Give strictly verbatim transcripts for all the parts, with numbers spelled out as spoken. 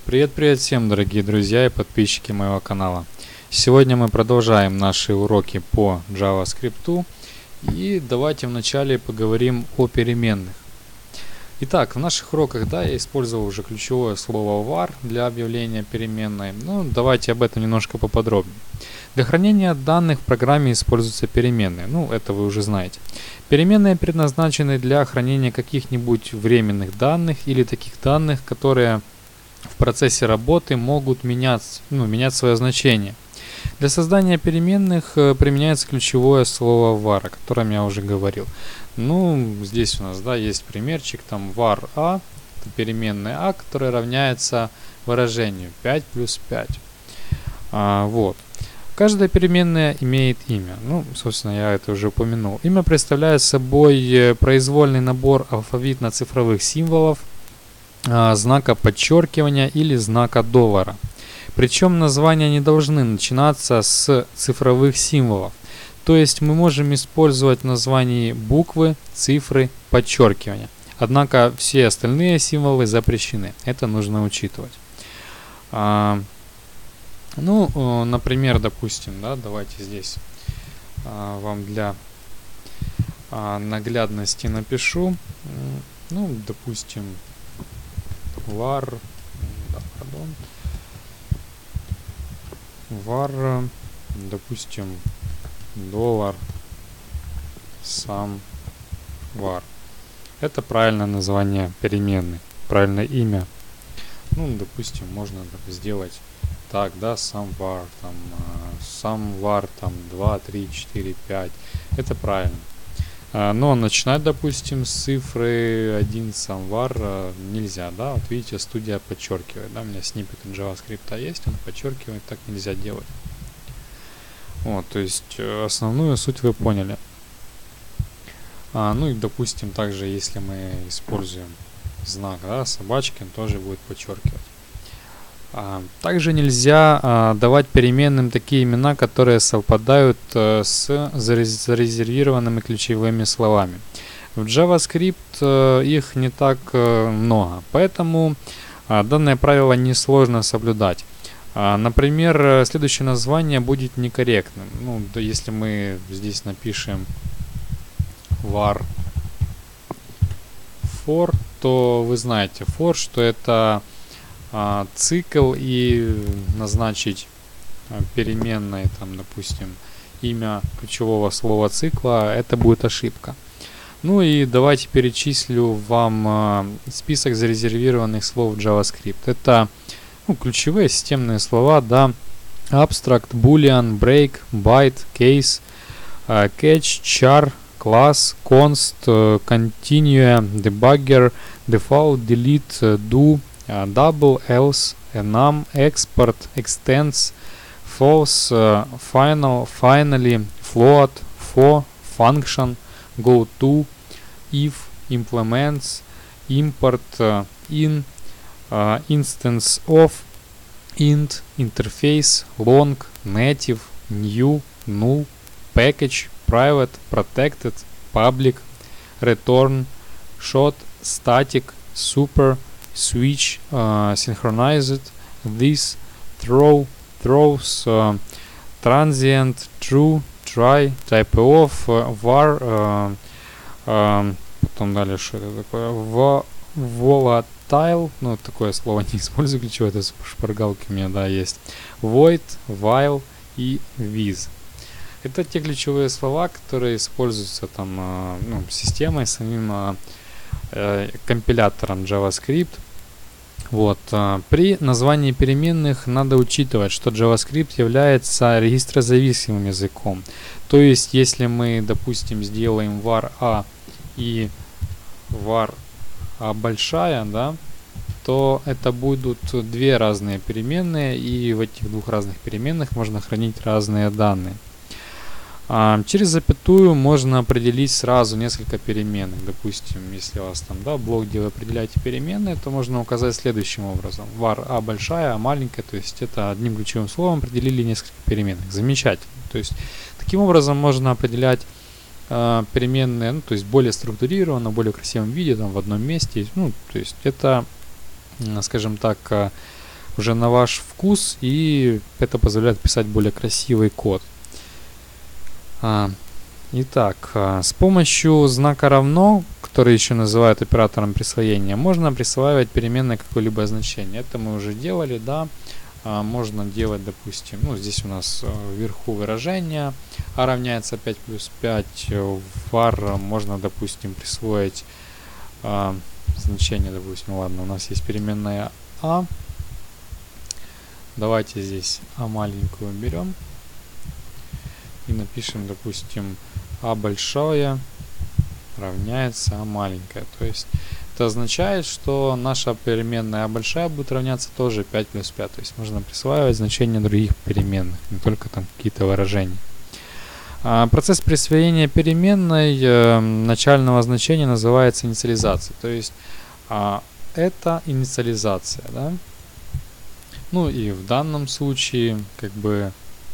Привет-привет всем, дорогие друзья и подписчики моего канала. Сегодня мы продолжаем наши уроки по JavaScript. И давайте вначале поговорим о переменных. Итак, в наших уроках, да, я использовал уже ключевое слово var для объявления переменной. Ну, давайте об этом немножко поподробнее. Для хранения данных в программе используются переменные. Ну, это вы уже знаете. Переменные предназначены для хранения каких-нибудь временных данных или таких данных, которые в процессе работы могут менять, ну, менять свое значение. Для создания переменных э, применяется ключевое слово var, о котором я уже говорил. Ну, здесь у нас, да, есть примерчик, там var a, это переменная a, которая равняется выражению пять плюс пять. А, вот. Каждая переменная имеет имя. Ну, собственно, я это уже упомянул. Имя представляет собой произвольный набор алфавитно-цифровых символов, знака подчеркивания или знака доллара. Причем названия не должны начинаться с цифровых символов. То есть мы можем использовать в названии буквы, цифры, подчеркивания. Однако все остальные символы запрещены. Это нужно учитывать. А, ну, например, допустим, да, давайте здесь а, вам для а, наглядности напишу. Ну, допустим, var, да, пардон, var, допустим, доллар, сам var. Это правильное название переменной, правильное имя. Ну, допустим, можно сделать так, да, сам var, там, сам var, там, два, три, четыре, пять. Это правильно. Но начинать, допустим, с цифры один сам var нельзя, да, вот видите, студия подчеркивает, да, у меня сниппет JavaScript есть, он подчеркивает, так нельзя делать. Вот, то есть основную суть вы поняли. А, ну и, допустим, также, если мы используем знак, да, собачки, он тоже будет подчеркивать. А, также нельзя а, давать переменным такие имена, которые совпадают а, с зарезервированными ключевыми словами. В JavaScript а, их не так а, много, поэтому а, данное правило несложно соблюдать. А, например, следующее название будет некорректным. Ну, да, если мы здесь напишем var for, то вы знаете for, что это а, цикл, и назначить а, переменной, там, допустим, имя ключевого слова цикла, это будет ошибка. Ну и давайте перечислю вам а, список зарезервированных слов JavaScript. Это, ну, ключевые системные слова, да, abstract, boolean, break, byte, case, а, catch, char, class, const, continue, debugger, default, delete, do, Uh, double, else, enum, export, extends, false, uh, final, finally, float, for, function, go to, if, implements, import, uh, in, uh, instance of, int, interface, long, native, new, null, package, private, protected, public, return, short, static, super, switch, uh, synchronized, this, throw, throws, uh, transient, true, try, type of, uh, var, uh, uh, потом далее что это такое, volatile, ну такое слово не использую, ключевое, это шпаргалки у меня, да, есть, void, while и with. Это те ключевые слова, которые используются там, uh, ну, системой, самим uh, uh, компилятором JavaScript. Вот. При названии переменных надо учитывать, что JavaScript является регистрозависимым языком. То есть, если мы, допустим, сделаем var a и var a большая, да, то это будут две разные переменные, и в этих двух разных переменных можно хранить разные данные. А, через запятую можно определить сразу несколько переменных. Допустим, если у вас там, да, блок, где вы определяете переменные, то можно указать следующим образом. var a большая, а маленькая, то есть это одним ключевым словом определили несколько переменных. Замечательно. То есть таким образом можно определять э, переменные, ну, то есть более структурированно, в более красивом виде, там, в одном месте. Ну, то есть это, скажем так, уже на ваш вкус, и это позволяет писать более красивый код. А, итак, а, с помощью знака равно, который еще называют оператором присвоения, можно присваивать переменной какое-либо значение. Это мы уже делали, да. А, можно делать, допустим, ну здесь у нас а, вверху выражение а равняется пять плюс пять. В var можно, допустим, присвоить а, значение, допустим, ладно, у нас есть переменная а. Давайте здесь а маленькую берем и напишем, допустим, а большое равняется а маленькое. То есть это означает, что наша переменная а большая будет равняться тоже пять плюс пять. То есть можно присваивать значения других переменных, не только там какие-то выражения. А процесс присвоения переменной э, начального значения называется инициализацией. То есть а, это инициализация, да? Ну и в данном случае, как бы,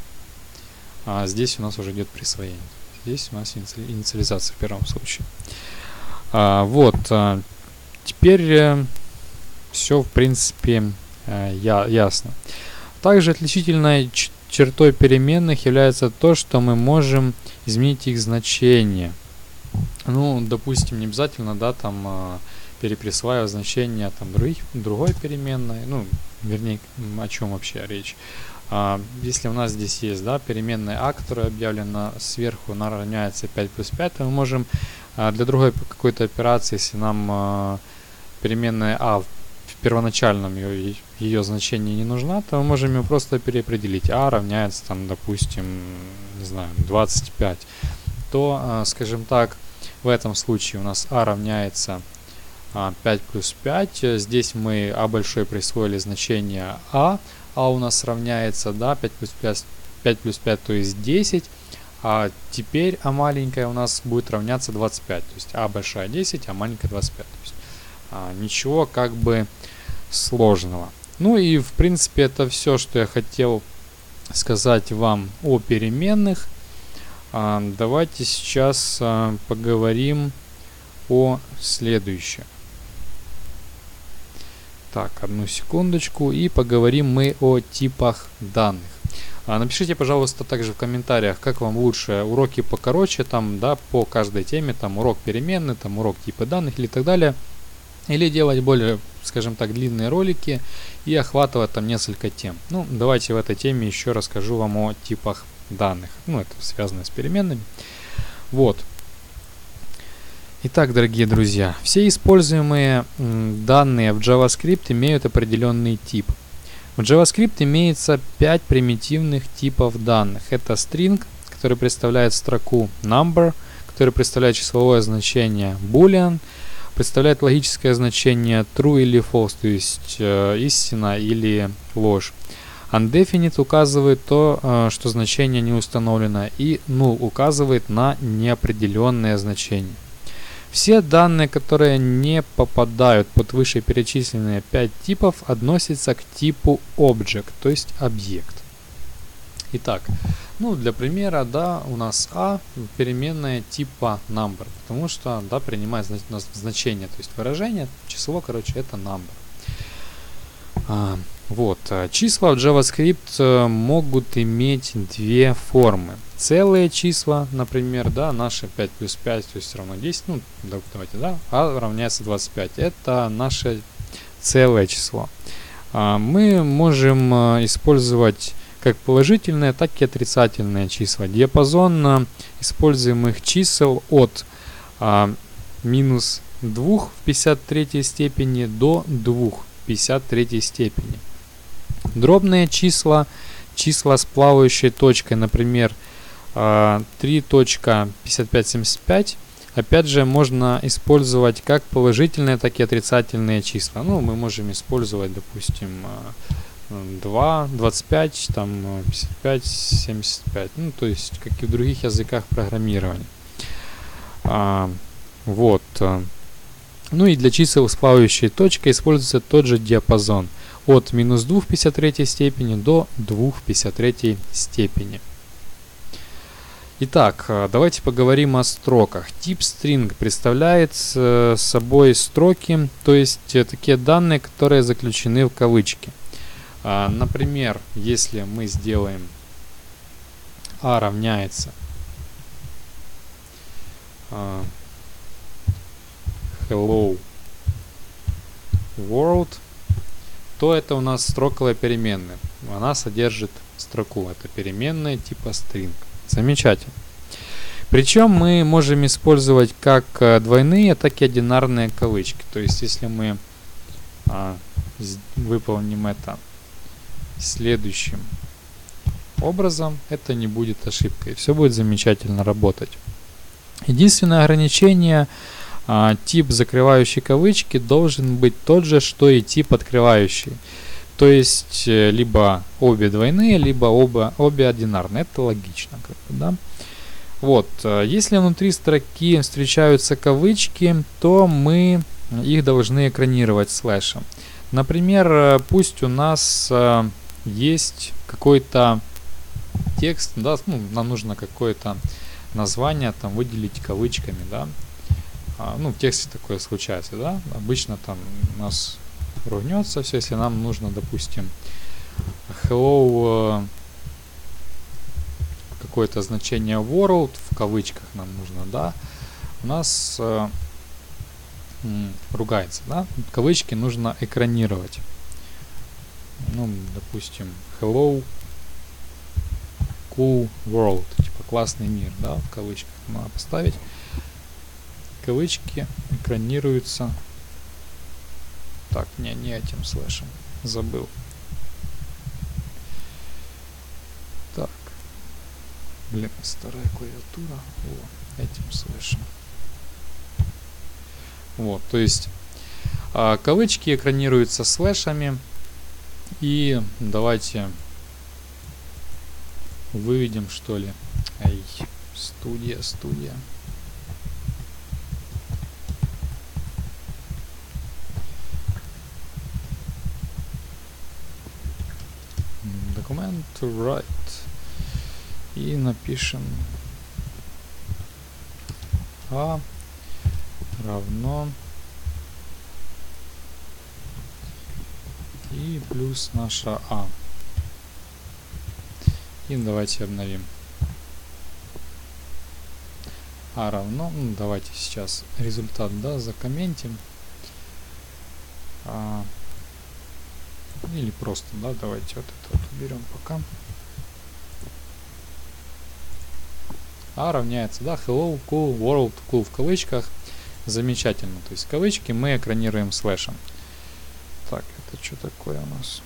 а, здесь у нас уже идет присвоение. Здесь у нас инициализация в первом случае. А, вот, а, теперь э, все, в принципе, э, я, ясно. Также отличительной чертой переменных является то, что мы можем изменить их значение. Ну, допустим, не обязательно, да, там э, переприсваивать значение там других, другой переменной. Ну, вернее, о чем вообще речь. А, если у нас здесь есть, да, переменная а, которая объявлена сверху, она равняется пять плюс пять, то мы можем а, для другой какой-то операции, если нам а, переменная а в первоначальном ее, ее значении не нужна, то мы можем ее просто переопределить. А равняется там, допустим, не знаю, двадцать пять. То, а, скажем так, в этом случае у нас а равняется пять плюс пять. Здесь мы а большой присвоили значение а, а у нас равняется, да, пять плюс пять, пять плюс пять, то есть десять. А теперь а маленькая у нас будет равняться двадцать пять. То есть а большая десять, а маленькая двадцать пять. То есть а, ничего как бы сложного. Ну и в принципе это все, что я хотел сказать вам о переменных. А, давайте сейчас а, поговорим о следующем. Так, одну секундочку, и поговорим мы о типах данных. А, напишите, пожалуйста, также в комментариях, как вам лучше: уроки покороче, там, да, по каждой теме, там, урок переменный, там, урок типа данных или так далее. Или делать более, скажем так, длинные ролики и охватывать там несколько тем. Ну, давайте в этой теме еще расскажу вам о типах данных. Ну, это связано с переменными. Вот. Итак, дорогие друзья, все используемые м, данные в JavaScript имеют определенный тип. В JavaScript имеется пять примитивных типов данных. Это string, который представляет строку number, который представляет числовое значение boolean, представляет логическое значение true или false, то есть э, истина или ложь. Undefinite указывает то, э, что значение не установлено, и null указывает на неопределенное значение. Все данные, которые не попадают под вышеперечисленные пять типов, относятся к типу object, то есть объект. Итак, ну для примера, да, у нас а переменная типа number, потому что, да, принимает значение, то есть выражение, число, короче, это number. А, вот, числа в JavaScript могут иметь две формы. Целые числа, например, да, наши пять плюс пять, то есть равно десять, ну, давайте, да, а равняется двадцать пять. Это наше целое число. А, мы можем а, использовать как положительные, так и отрицательные числа. Диапазон а, используемых чисел от а, минус двух в пятьдесят третьей степени до двух в пятьдесят третьей степени. Дробные числа, числа с плавающей точкой, например, три точка пятьдесят пять семьдесят пять, опять же, можно использовать как положительные, так и отрицательные числа. Ну, мы можем использовать, допустим, два, двадцать пять, там, пятьдесят пять, семьдесят пять. Ну, то есть, как и в других языках программирования. А, вот. Ну и для чисел с плавающей точкой используется тот же диапазон. От минус двух в пятьдесят третьей степени до двух в пятьдесят третьей степени. Итак, давайте поговорим о строках. Тип string представляет собой строки, то есть такие данные, которые заключены в кавычки. А, например, если мы сделаем a равняется а, hello world, то это у нас строковая переменная. Она содержит строку. Это переменная типа string. Замечательно. Причем мы можем использовать как двойные, так и одинарные кавычки. То есть, если мы а, выполним это следующим образом, это не будет ошибкой. Все будет замечательно работать. Единственное ограничение: а, тип закрывающей кавычки должен быть тот же, что и тип открывающий. То есть, либо обе двойные, либо оба, обе одинарные. Это логично, как бы, да? Вот, если внутри строки встречаются кавычки, то мы их должны экранировать слэшем. Например, пусть у нас есть какой-то текст, да, ну, нам нужно какое-то название там выделить кавычками, да. А, ну, в тексте такое случается, да. Обычно там у нас ругнется все, если нам нужно, допустим, hello какое-то значение world, в кавычках нам нужно, да, у нас э, м, ругается, да, кавычки нужно экранировать. Ну, допустим, hello cool world, типа классный мир, да, в кавычках надо поставить. Кавычки экранируются. Так, не, не этим слэшем, забыл. Так. Блин, старая клавиатура. О, этим слышим. Вот, то есть а, кавычки экранируются слэшами. И давайте выведем, что ли. Ай, студия, студия. Документ write. И напишем а равно и плюс наша а. И давайте обновим. А равно, ну, давайте сейчас результат, да, закомментим. А, или просто, да, давайте вот это вот уберем пока. А равняется, да, hello, cool, world, cool в кавычках. Замечательно. То есть кавычки мы экранируем слэшем. Так, это что такое у нас?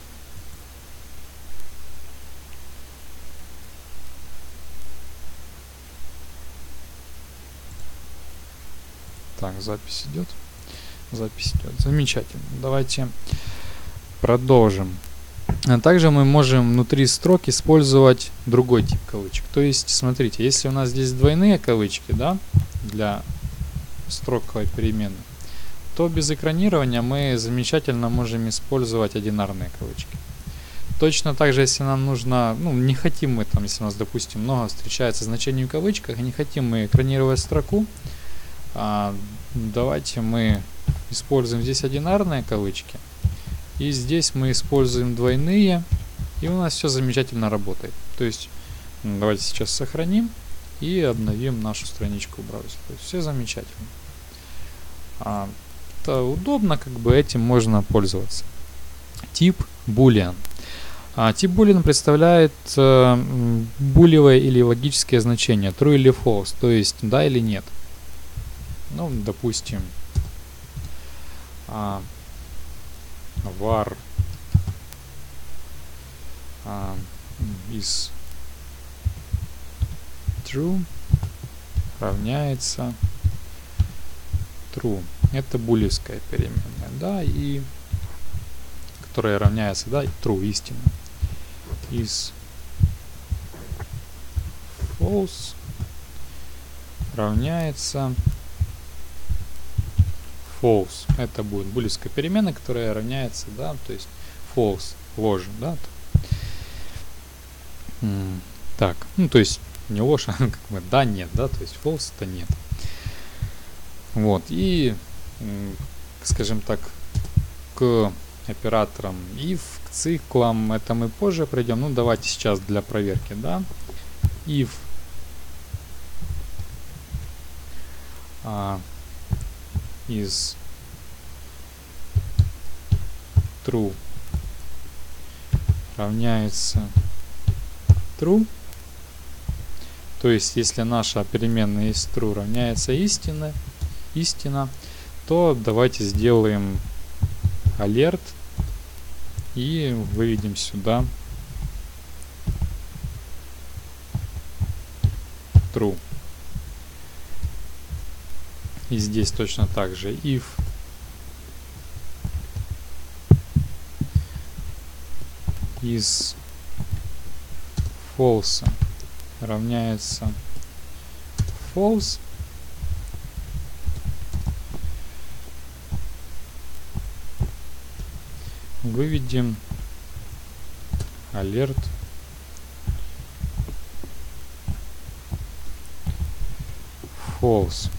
Так, запись идет. Запись идет. Замечательно. Давайте продолжим. Также мы можем внутри строк использовать другой тип кавычек. То есть, смотрите, если у нас здесь двойные кавычки, да, для строковой переменной, то без экранирования мы замечательно можем использовать одинарные кавычки. Точно так же, если нам нужно, ну, не хотим мы там, если у нас, допустим, много встречается значений в кавычках, и не хотим мы экранировать строку, а, давайте мы используем здесь одинарные кавычки. И здесь мы используем двойные, и у нас все замечательно работает. То есть, давайте сейчас сохраним и обновим нашу страничку в браузере. То есть, все замечательно. А, это удобно, как бы этим можно пользоваться. Тип boolean. А, тип boolean представляет э, булевое или логическое значение, true или false, то есть да или нет. Ну, допустим, а, var uh, is true равняется true. Это булевская переменная, да, и которая равняется, да, true, истина. Is false равняется false. Это будет булевская переменная, которая равняется, да, то есть false, ложь, да. Так, ну то есть не ложь, а как бы да, нет, да, то есть false это нет. Вот, и, скажем так, к операторам if, к циклам, это мы позже пройдем. Ну, давайте сейчас для проверки, да. If uh, is true равняется true. То есть, если наша переменная из true равняется истине, истина, то давайте сделаем alert и выведем сюда true. И здесь точно так же if is false равняется false, выведем alert false.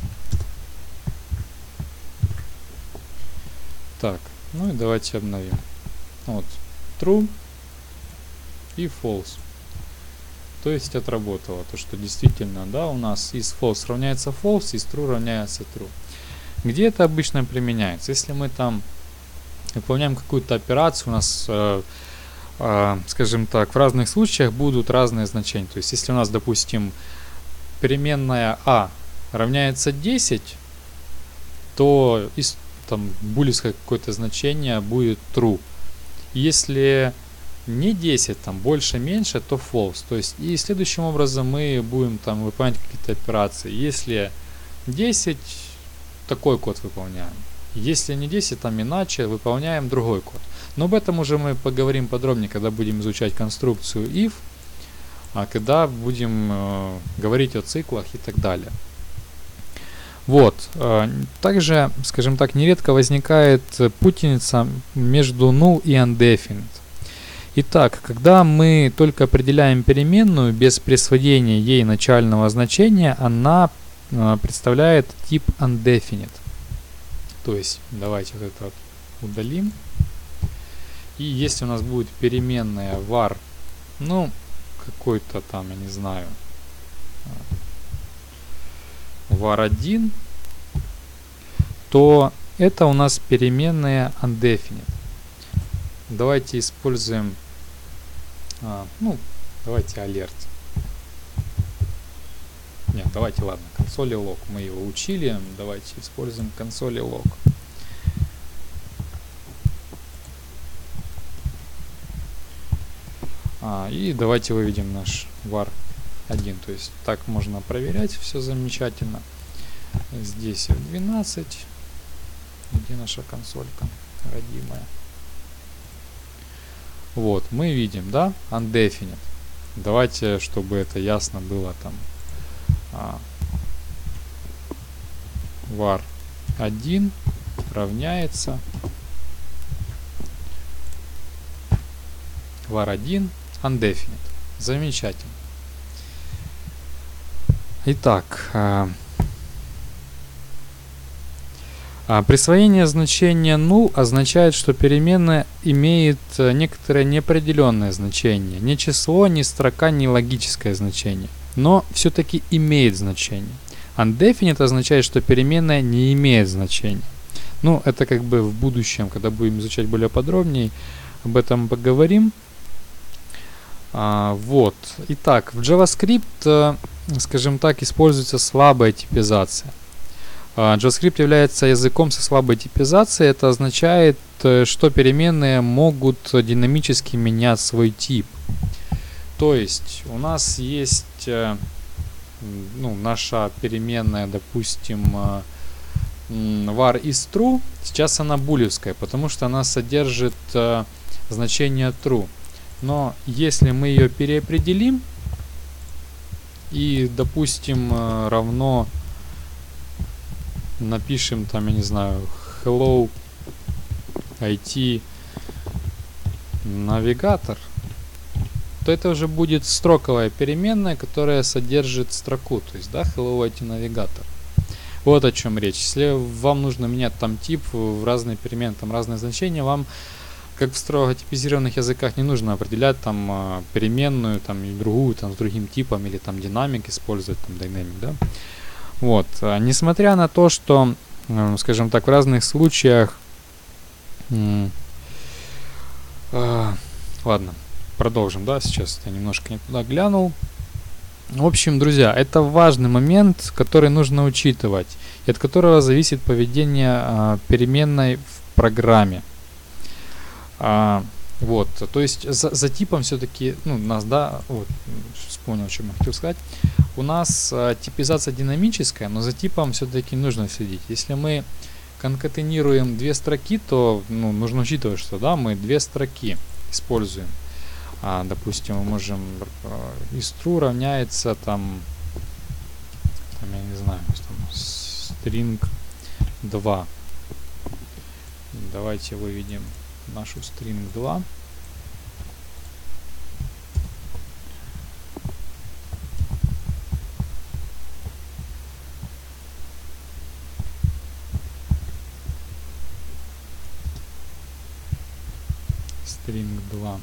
Так, ну и давайте обновим. Вот true и false. То есть отработало то, что действительно, да, у нас из false равняется false, из true равняется true. Где это обычно применяется? Если мы там выполняем какую-то операцию, у нас, э, э, скажем так, в разных случаях будут разные значения. То есть если у нас, допустим, переменная а равняется десять, то из там булевское какое-то значение будет true. Если не десять, там больше, меньше, то false. То есть и следующим образом мы будем там выполнять какие-то операции. Если десять, такой код выполняем. Если не десять, там иначе, выполняем другой код. Но об этом уже мы поговорим подробнее, когда будем изучать конструкцию if, а когда будем э, говорить о циклах и так далее. Вот. Также, скажем так, нередко возникает путаница между null и undefinite. Итак, когда мы только определяем переменную без присвоения ей начального значения, она представляет тип undefinite. То есть, давайте вот это вот удалим. И если у нас будет переменная var, ну, какой-то там, я не знаю, var один, то это у нас переменная undefinite. Давайте используем, а, ну, давайте alert. Нет, давайте, ладно, консоли log. Мы его учили, давайте используем консоли log. А, и давайте выведем наш var один. То есть так можно проверять, все замечательно. Здесь эф двенадцать. Где наша консолька родимая? Вот, мы видим, да, undefinite. Давайте, чтобы это ясно было, там а, var один равняется var один undefinite. Замечательно. Итак, а, а, присвоение значения null означает, что переменная имеет а, некоторое неопределенное значение. Ни число, ни строка, ни логическое значение. Но все-таки имеет значение. Undefinite означает, что переменная не имеет значения. Ну, это как бы в будущем, когда будем изучать более подробнее, об этом поговорим. А, вот. Итак, в JavaScript, а, скажем так, используется слабая типизация. А, JavaScript является языком со слабой типизацией. Это означает, что переменные могут динамически менять свой тип. То есть у нас есть, ну, наша переменная, допустим, var is true. Сейчас она булевская, потому что она содержит значение true. Но если мы ее переопределим и, допустим, равно напишем там, я не знаю, hello ай ти навигатор, то это уже будет строковая переменная, которая содержит строку, то есть, да, hello ай ти навигатор. Вот о чем речь. Если вам нужно менять там тип в разные перемены, там разные значения, вам как в строго типизированных языках не нужно определять там э, переменную там и другую там с другим типом или там динамик использовать там dynamic, да. Вот, а, несмотря на то, что, э, скажем так, в разных случаях, э, э, ладно, продолжим, да, сейчас я немножко не туда глянул. В общем, друзья, это важный момент, который нужно учитывать, и от которого зависит поведение э, переменной в программе. А, вот, то есть за, за типом все-таки, ну, у нас, да, вот, вспомнил, о чем я хотел сказать. У нас а, типизация динамическая, но за типом все-таки нужно следить. Если мы конкатенируем две строки, то, ну, нужно учитывать, что, да, мы две строки используем. А, допустим, мы можем из true равняется там, там я не знаю, там string два. Давайте выведем нашу string два. string два.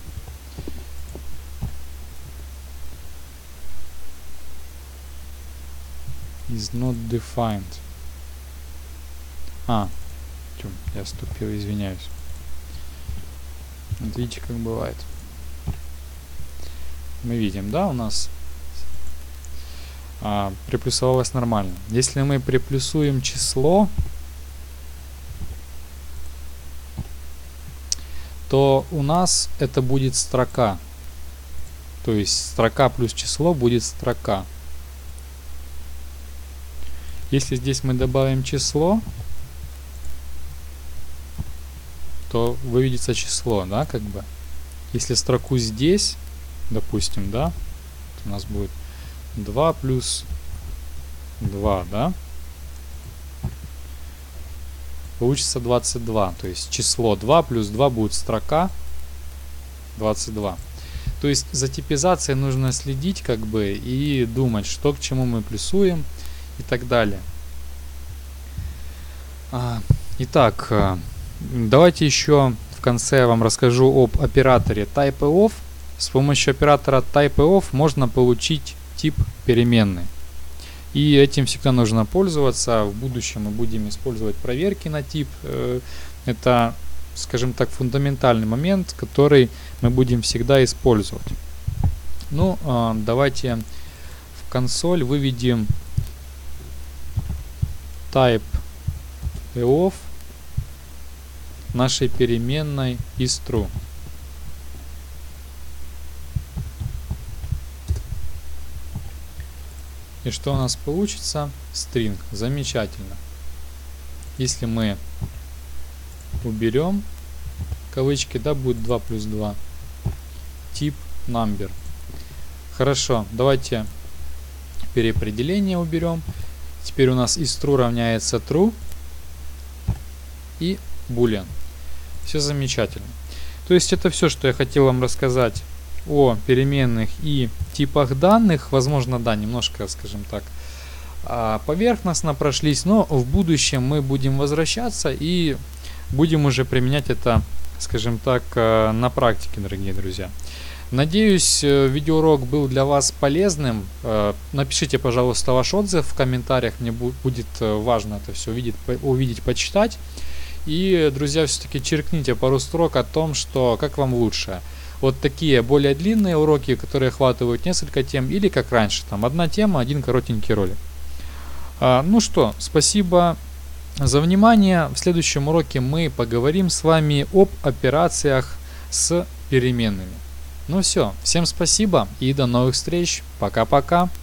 Is not defined. А, тю, я вступил, извиняюсь. Вот видите, как бывает. Мы видим, да, у нас а, приплюсовалось нормально. Если мы приплюсуем число, то у нас это будет строка. То есть строка плюс число будет строка. Если здесь мы добавим число, то выведется число, да, как бы. Если строку здесь, допустим, да, у нас будет два плюс два, да, получится двадцать два. То есть число два плюс два будет строка двадцать два. То есть за типизацией нужно следить, как бы, и думать, что к чему мы плюсуем и так далее. А, итак, давайте еще в конце я вам расскажу об операторе typeof. С помощью оператора typeof можно получить тип переменной. И этим всегда нужно пользоваться. В будущем мы будем использовать проверки на тип. Это, скажем так, фундаментальный момент, который мы будем всегда использовать. Ну, давайте в консоль выведем typeof нашей переменной is true. И что у нас получится? String. Замечательно. Если мы уберем кавычки, да, будет два плюс два. Тип number. Хорошо, давайте переопределение уберем. Теперь у нас is true равняется true и boolean. Все замечательно. То есть это все, что я хотел вам рассказать о переменных и типах данных. Возможно, да, немножко, скажем так, поверхностно прошлись, но в будущем мы будем возвращаться и будем уже применять это, скажем так, на практике, дорогие друзья. Надеюсь, видеоурок был для вас полезным. Напишите, пожалуйста, ваш отзыв в комментариях. Мне будет важно это все увидеть, увидеть, почитать. И, друзья, все-таки черкните пару строк о том, что как вам лучше. Вот такие более длинные уроки, которые охватывают несколько тем, или как раньше, там одна тема, один коротенький ролик. А, ну что, спасибо за внимание. В следующем уроке мы поговорим с вами об операциях с переменными. Ну все, всем спасибо и до новых встреч. Пока-пока.